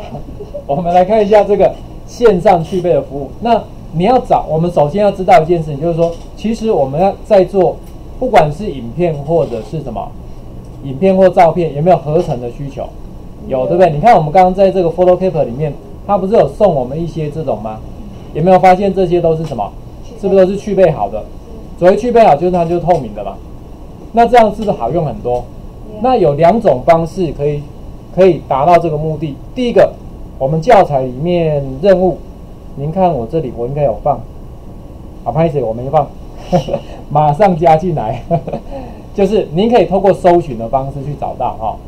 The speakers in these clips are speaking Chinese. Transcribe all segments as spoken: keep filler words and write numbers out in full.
我们来看一下这个线上去背的服务。那你要找，我们首先要知道一件事情，就是说，其实我们要在做，不管是影片或者是什么，影片或照片，有没有合成的需求？有，对不对？你看我们刚刚在这个 PhotoCapper 里面，它不是有送我们一些这种吗？有没有发现这些都是什么？是不是都是去背好的？所谓去背好，就是它就是透明的嘛。那这样是不是好用很多？那有两种方式可以可以达到这个目的。第一个，我们教材里面任务，您看我这里我应该有放，啊，不好意思，我没放，马上加进来，就是您可以透过搜寻的方式去找到哈。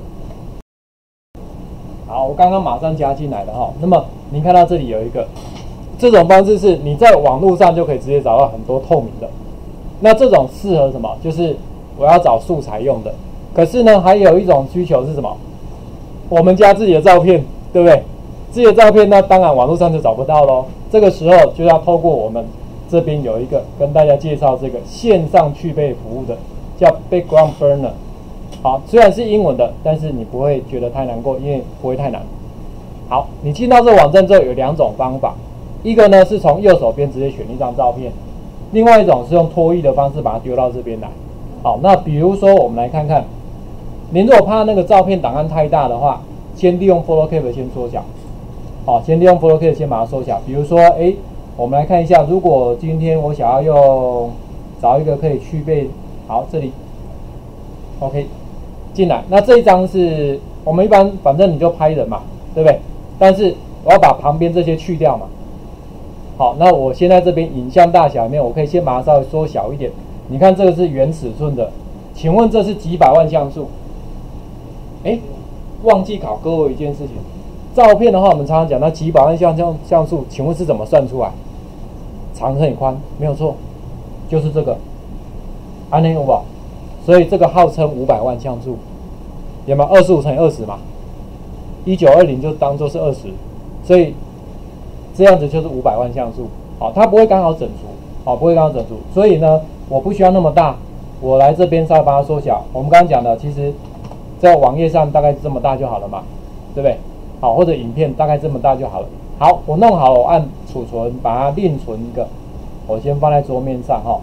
好，我刚刚马上加进来的哈。那么您看到这里有一个，这种方式是你在网络上就可以直接找到很多透明的。那这种适合什么？就是我要找素材用的。可是呢，还有一种需求是什么？我们加自己的照片，对不对？自己的照片，那当然网络上就找不到咯。这个时候就要透过我们这边有一个跟大家介绍这个线上去背服务的，叫 Background Burner。好，虽然是英文的，但是你不会觉得太难过，因为不会太难。好，你进到这个网站之后有两种方法，一个呢是从右手边直接选一张照片，另外一种是用拖曳的方式把它丢到这边来。好，那比如说我们来看看，您如果怕那个照片档案太大的话，先利用 PhotoCapper 先缩小。好，先利用 PhotoCapper 先把它缩小。比如说，哎，我们来看一下，如果今天我想要用找一个可以去背，好，这里 ，OK。进来，那这一张是我们一般，反正你就拍人嘛，对不对？但是我要把旁边这些去掉嘛。好，那我现在这边影像大小里面，我可以先把它稍微缩小一点。你看这个是原尺寸的，请问这是几百万像素？哎，忘记考各位一件事情，照片的话，我们常常讲到几百万像像像素，请问是怎么算出来？长乘以宽，没有错，就是这个，安内有无？所以这个号称五百万像素，有没有？二十五乘以二十嘛，一九二零就当做是二十，所以这样子就是五百万像素。好，它不会刚好整除，好，不会刚好整除。所以呢，我不需要那么大，我来这边稍微把它缩小。我们刚刚讲的，其实在网页上大概这么大就好了嘛，对不对？好，或者影片大概这么大就好了。好，我弄好了，我按储存，把它另存一个，我先放在桌面上哈。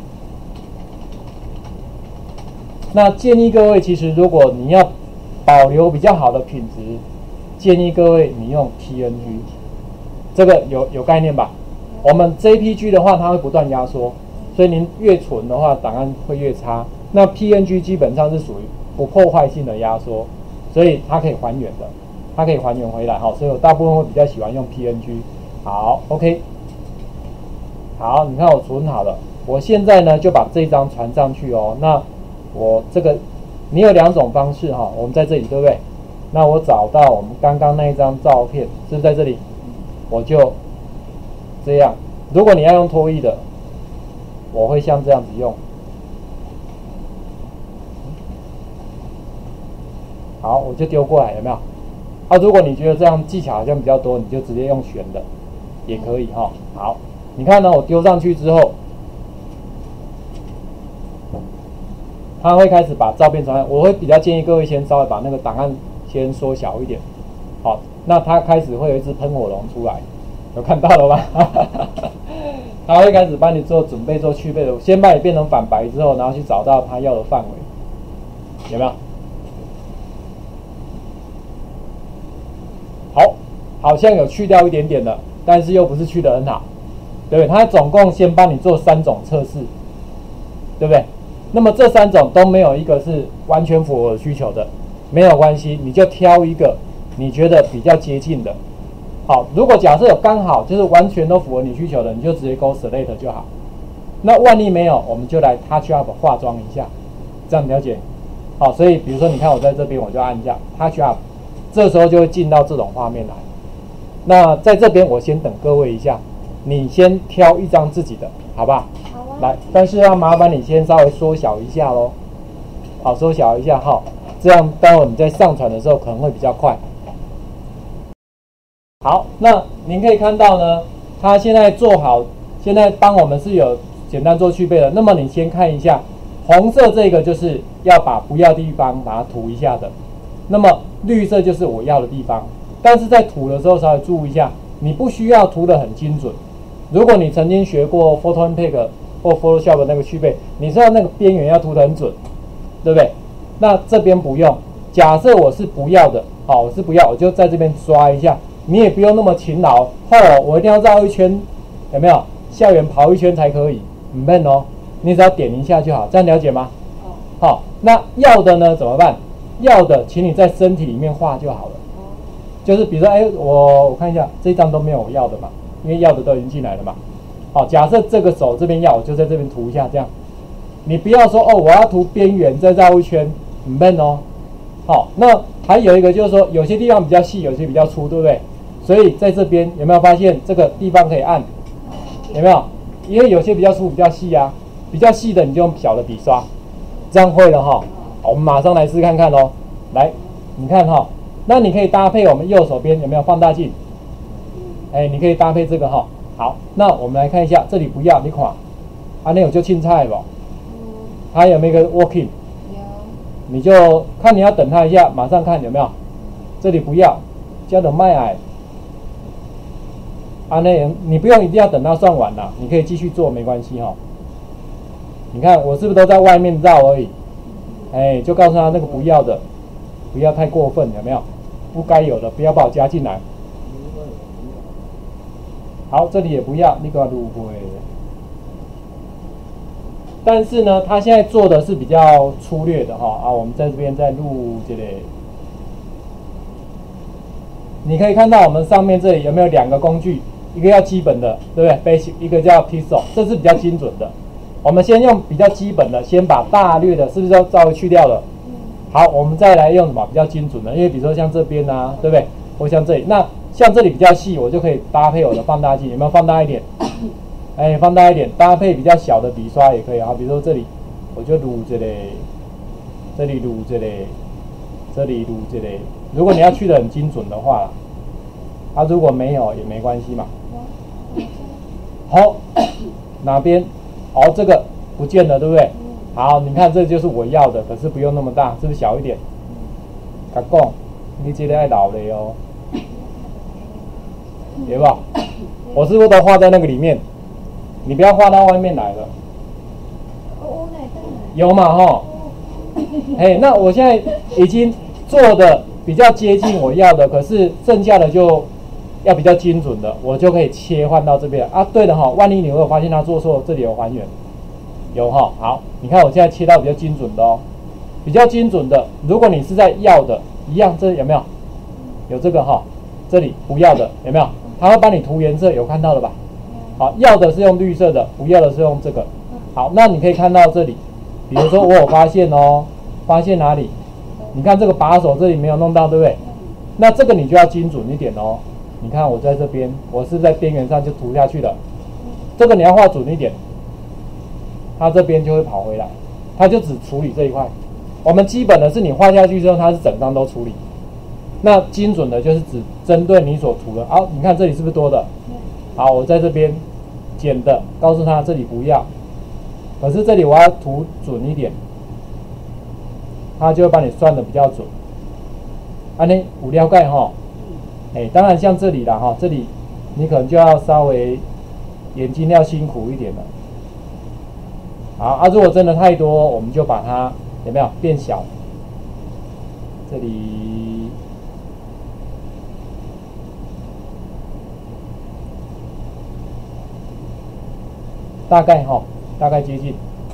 那建议各位，其实如果你要保留比较好的品质，建议各位你用 P N G， 这个有有概念吧？我们 J P G 的话，它会不断压缩，所以您越存的话，档案会越差。那 P N G 基本上是属于不破坏性的压缩，所以它可以还原的，它可以还原回来哈。所以我大部分会比较喜欢用 P N G。好 ，OK， 好，你看我存好了，我现在呢就把这一张传上去哦。那我这个，你有两种方式哈，我们在这里对不对？那我找到我们刚刚那一张照片，是不是在这里？我就这样。如果你要用拖曳的，我会像这样子用。好，我就丢过来，有没有？啊，如果你觉得这样技巧好像比较多，你就直接用选的，也可以哈。好，你看呢，我丢上去之后。它会开始把照片传，我会比较建议各位先稍微把那个档案先缩小一点。好，那它开始会有一只喷火龙出来，有看到了吗？它会开始帮你做准备做去背的，先把你变成反白之后，然后去找到它要的范围，有没有？好，好像有去掉一点点的，但是又不是去得很好，对不对？它总共先帮你做三种测试，对不对？那么这三种都没有一个是完全符合我的需求的，没有关系，你就挑一个你觉得比较接近的。好，如果假设有刚好就是完全都符合你需求的，你就直接勾 select 就好。那万一没有，我们就来 touch up 化妆一下，这样了解？好，所以比如说你看我在这边，我就按一下 touch up， 这时候就会进到这种画面来。那在这边我先等各位一下，你先挑一张自己的，好不好？来，但是要麻烦你先稍微缩小一下咯，好，缩小一下哈，这样待会你在上传的时候可能会比较快。好，那您可以看到呢，它现在做好，现在帮我们是有简单做去背的。那么你先看一下，红色这个就是要把不要的地方把它涂一下的，那么绿色就是我要的地方。 但是在涂的时候稍微注意一下，你不需要涂得很精准。如果你曾经学过 PhotoMax 或 Photoshop 那个去背，你知道那个边缘要涂得很准，对不对？那这边不用。假设我是不要的，好，我是不要，我就在这边刷一下，你也不用那么勤劳，哦，我一定要绕一圈，有没有？校园跑一圈才可以，唔免哦，你只要点一下就好，这样了解吗？好，那要的呢怎么办？要的，请你在身体里面画就好了。就是比如说，哎，我我看一下这一张都没有我要的嘛，因为要的都已经进来了嘛。好，假设这个手这边要，我就在这边涂一下，这样。你不要说哦，我要涂边缘再绕一圈，唔免哦。好，那还有一个就是说，有些地方比较细，有些比较粗，对不对？所以在这边有没有发现这个地方可以按？有没有？因为有些比较粗，比较细啊，比较细的你就用小的笔刷，这样会了哈。好，我们马上来试看看哦。来，你看哈，那你可以搭配我们右手边有没有放大镜？哎，你可以搭配这个哈。好，那我们来看一下，这里不要你看，啊，那有就青菜不？它有没有一个 working？你就看你要等它一下，马上看有没有。这里不要，叫做卖矮。啊，那你不用一定要等它算完啦，你可以继续做没关系哈。你看我是不是都在外面绕而已？哎，就告诉他那个不要的，不要太过分，有没有？不该有的不要把我加进来。好，这里也不要，你给我入会。但是呢，他现在做的是比较粗略的哈啊，我们在这边再录这里。你可以看到我们上面这里有没有两个工具？一个叫基本的，对不对 ？Basic， 一个叫 Pixel， 这是比较精准的。我们先用比较基本的，先把大略的，是不是都稍微去掉了？好，我们再来用什么比较精准的？因为比如说像这边啊，对不对？或像这里，那像这里比较细，我就可以搭配我的放大镜，有没有放大一点？哎，放大一点，搭配比较小的笔刷也可以啊。比如说这里，我就撸这里，这里撸这里，这里撸这里。如果你要去的很精准的话，啊，如果没有也没关系嘛。好，哪边？好，这个不见了，对不对？好，你看这就是我要的，可是不用那么大，是不是小一点？甲讲，你这个爱老的哦，对吧？我是不是都画在那个里面？你不要画到外面来了。有嘛吼？哎，那我现在已经做的比较接近我要的，可是剩下的就要比较精准的，我就可以切换到这边啊。对了哈，万一你有发现它做错，这里有还原，有哈。好，你看我现在切到比较精准的哦，比较精准的。如果你是在要的，一样，这有没有？有这个哈，这里不要的有没有？它会帮你涂颜色，有看到了吧？好，要的是用绿色的，不要的是用这个。好，那你可以看到这里，比如说我有发现哦，发现哪里？你看这个把手这里没有弄到，对不对？那这个你就要精准一点哦。你看我在这边，我是在边缘上就涂下去了，这个你要画准一点，它这边就会跑回来，它就只处理这一块。我们基本的是你画下去之后，它是整张都处理。那精准的就是只针对你所涂的。好，你看这里是不是多的？好，我在这边减的，告诉他这里不要，可是这里我要涂准一点，他就会帮你算的比较准。安尼有了解哈？哎，当然像这里啦哈，这里你可能就要稍微眼睛要辛苦一点了。好啊，如果真的太多，我们就把它有没有变小？这里。大概哈，大概接近。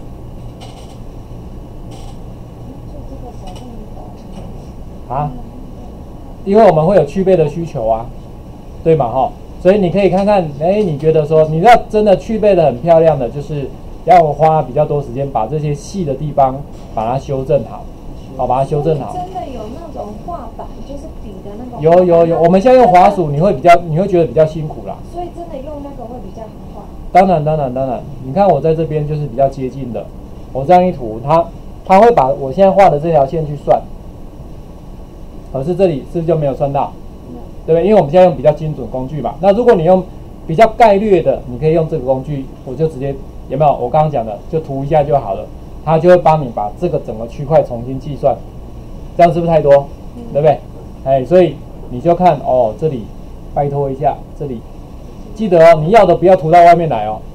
啊，因为我们会有去背的需求啊，对嘛哈？所以你可以看看，哎，你觉得说你要真的去背的很漂亮的，就是要花比较多时间把这些细的地方把它修正好，好把它修正好。 真的有那种画板，就是笔的那种。 有有有，我们现在用滑鼠，你会比较你会觉得比较辛苦啦。 所以真的用那个会比较好画。 当然当然当然，你看我在这边就是比较接近的，我这样一涂，它它会把我现在画的这条线去算，可是这里是不是就没有算到？对不对？因为我们现在用比较精准工具嘛。那如果你用比较概略的，你可以用这个工具，我就直接有没有？我刚刚讲的，就涂一下就好了，它就会帮你把这个整个区块重新计算，这样是不是太多？对不对？哎，所以你就看哦，这里拜托一下，这里记得哦，你要的不要涂到外面来哦，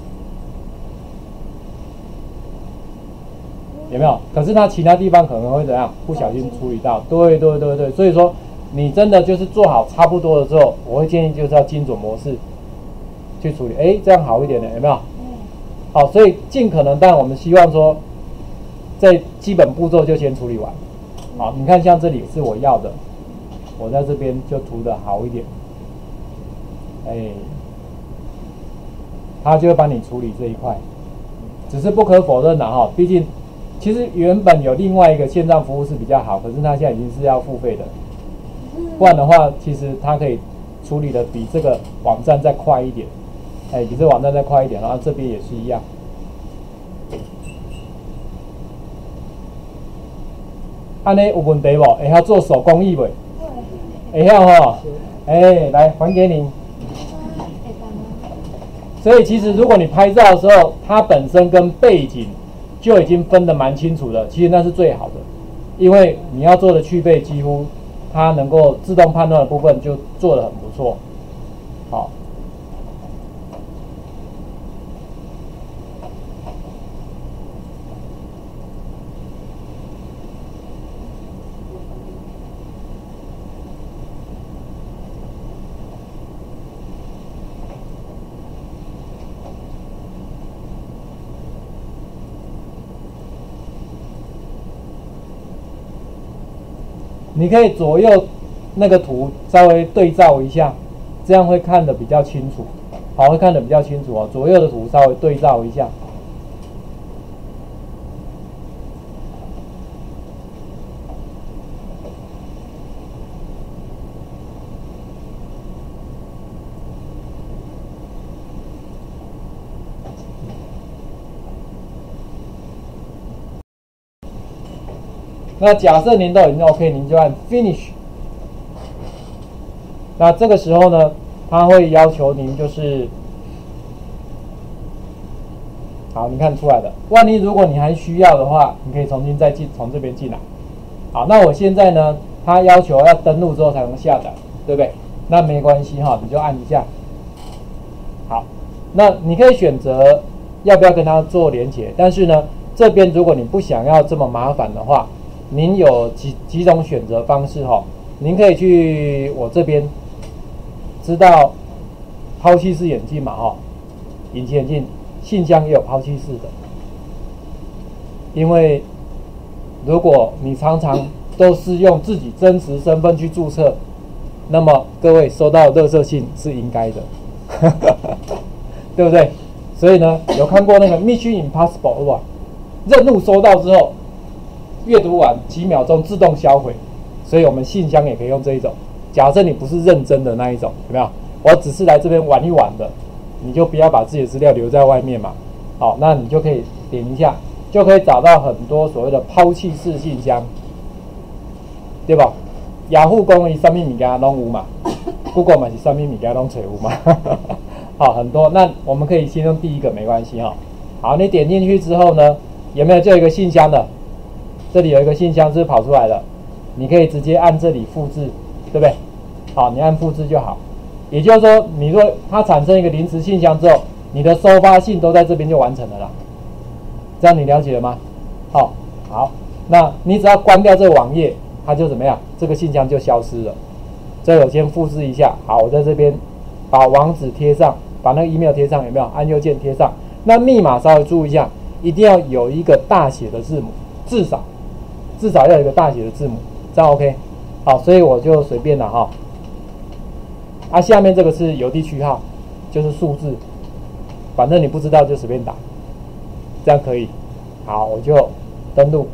有没有？可是它其他地方可能会怎样？不小心处理到，对对对对，所以说你真的就是做好差不多的之后，我会建议就是要精准模式去处理，哎，这样好一点的，有没有？好，所以尽可能，但我们希望说，在基本步骤就先处理完。好，你看像这里是我要的，我在这边就涂的好一点，哎，它就会帮你处理这一块。只是不可否认的哈，毕竟其实原本有另外一个线上服务是比较好，可是它现在已经是要付费的，不然的话，其实它可以处理的比这个网站再快一点，哎，比这个网站再快一点，然后这边也是一样。安尼有问题无？会晓做手工艺未？会晓吼，哎，来还给你。所以其实如果你拍照的时候，它本身跟背景就已经分得蛮清楚的，其实那是最好的，因为你要做的去背几乎它能够自动判断的部分就做得很不错。好。你可以左右那个图稍微对照一下，这样会看得比较清楚。好，会看得比较清楚哦。左右的图稍微对照一下。那假设您都已经 OK， 您就按 Finish。那这个时候呢，它会要求您就是，好，你看出来的。万一如果你还需要的话，你可以重新再进从这边进来。好，那我现在呢，它要求要登录之后才能下载，对不对？那没关系哈，你就按一下。好，那你可以选择要不要跟它做连结，但是呢，这边如果你不想要这么麻烦的话，您有几几种选择方式哈？您可以去我这边，知道抛弃式眼镜嘛哈？隐形眼镜信箱也有抛弃式的，因为如果你常常都是用自己真实身份去注册，那么各位收到垃圾信是应该的，对不对？所以呢，有看过那个 Mission Impossible 吧？任务收到之后。阅读完几秒钟自动销毁，所以我们信箱也可以用这一种。假设你不是认真的那一种，有没有？我只是来这边玩一玩的，你就不要把自己的资料留在外面嘛。好，那你就可以点一下，就可以找到很多所谓的抛弃式信箱，对吧？雅虎公伊上面物件拢有嘛 ，Google 嘛是上面物件拢找有嘛。好，很多。那我们可以先用第一个没关系哈。好，你点进去之后呢，有没有就有一个信箱的？这里有一个信箱是跑出来的，你可以直接按这里复制，对不对？好，你按复制就好。也就是说，你若它产生一个临时信箱之后，你的收发信都在这边就完成了啦。这样你了解了吗？好，好，那你只要关掉这个网页，它就怎么样？这个信箱就消失了。这我先复制一下。好，我在这边把网址贴上，把那个 email 贴上，有没有？按右键贴上。那密码稍微注意一下，一定要有一个大写的字母，至少。至少要有一个大写的字母，这样 OK。好，所以我就随便了哈。啊，下面这个是邮递区号，就是数字，反正你不知道就随便打，这样可以。好，我就登录。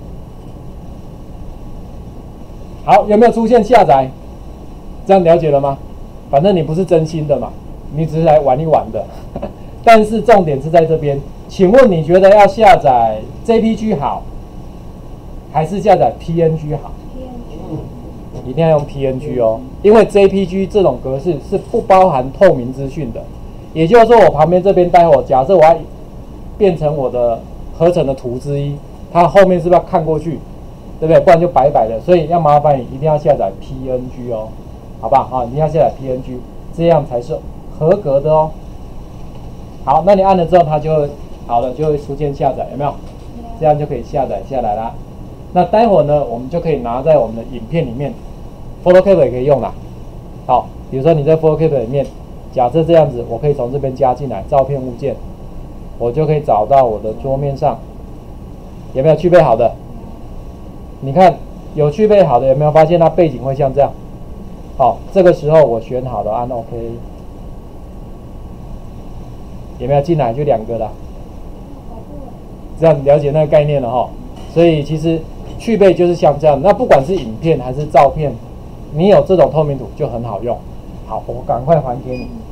好，有没有出现下载？这样了解了吗？反正你不是真心的嘛，你只是来玩一玩的。但是重点是在这边，请问你觉得要下载 J P G 好？还是下载 P N G 好 ？P N G 一定要用 P N G 哦，因为 J P G 这种格式是不包含透明资讯的。也就是说，我旁边这边待会假设我要变成我的合成的图之一，它后面是不是要看过去？ 对不对？不然就白白的。所以要麻烦你一定要下载 P N G 哦，好吧？啊，一定要下载 P N G， 这样才是合格的哦。好，那你按了之后，它就会好了，就会出现下载，有没有？这样就可以下载下来啦。那待会儿呢，我们就可以拿在我们的影片里面 ，Photocap 也可以用啦。好，比如说你在 Photocap 里面，假设这样子，我可以从这边加进来照片物件，我就可以找到我的桌面上有没有具备好的？你看有具备好的，有没有发现它背景会像这样？好，这个时候我选好了，按 OK， 有没有进来？就两个了。这样了解那个概念了哈。所以其实去背就是像这样，那不管是影片还是照片，你有这种透明图就很好用。好，我赶快还给你。